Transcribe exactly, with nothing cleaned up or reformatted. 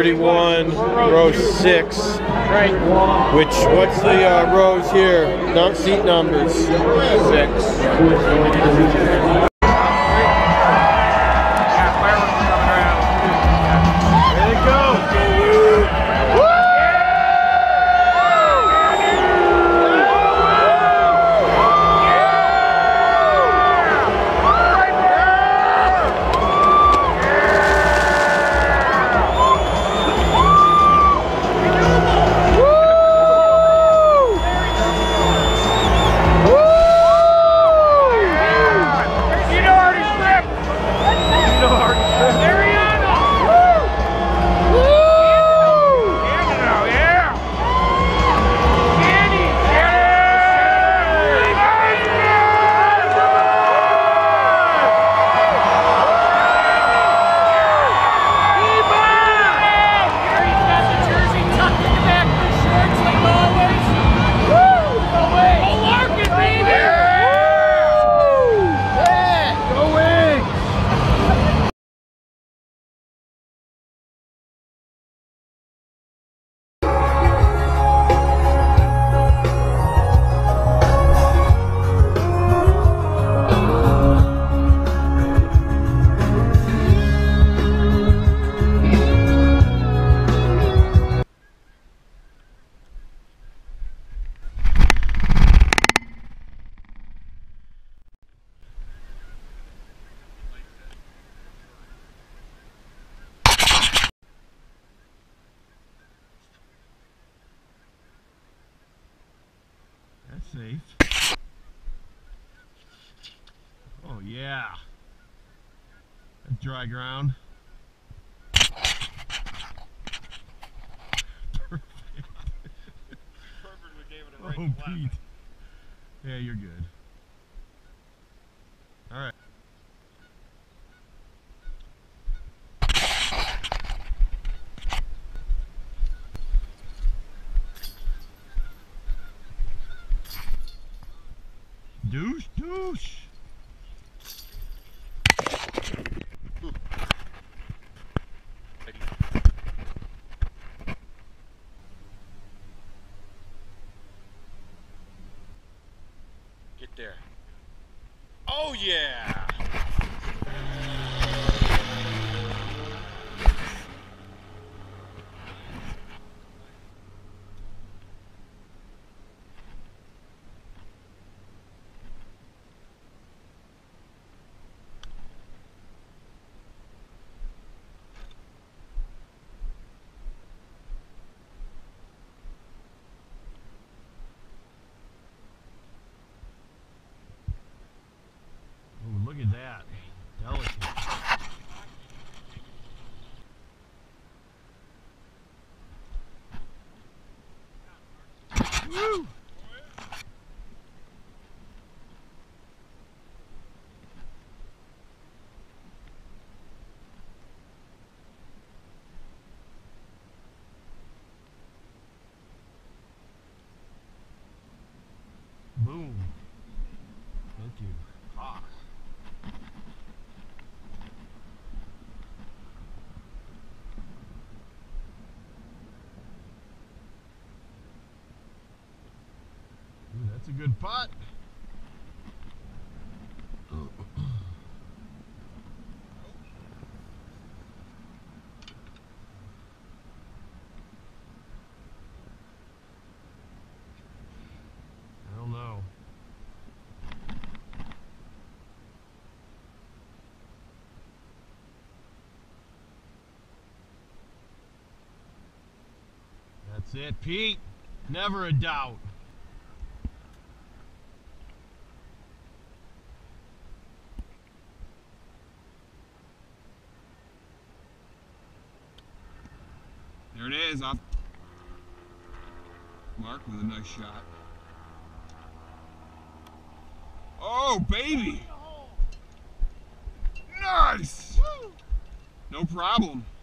thirty-one, row six. Which, what's the uh, rows here? No, seat numbers. Six. That's safe. Oh yeah. That's dry ground. Perfect. Perfect, we gave it a right Oh, flat. Pete. Yeah, you're good. All right. Douche, douche. Get there. Oh yeah! Oh, look at that. Delicate. Woo! Boom. Thank you. Ah. Ooh, that's a good putt. I don't know. That's it, Pete. Never a doubt. There it is, off Mark with a nice shot. Oh, baby! Nice! No problem.